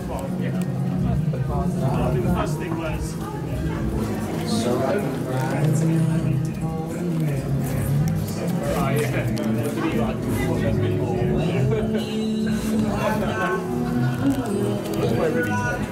Yeah. I think the first thing was. Oh yeah. That's my release.